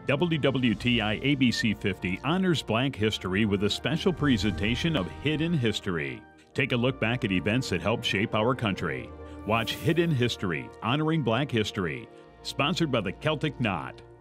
WWTI ABC 50 honors Black history with a special presentation of Hidden History. Take a look back at events that helped shape our country. Watch Hidden History, Honoring Black History, sponsored by the Celtic Knot.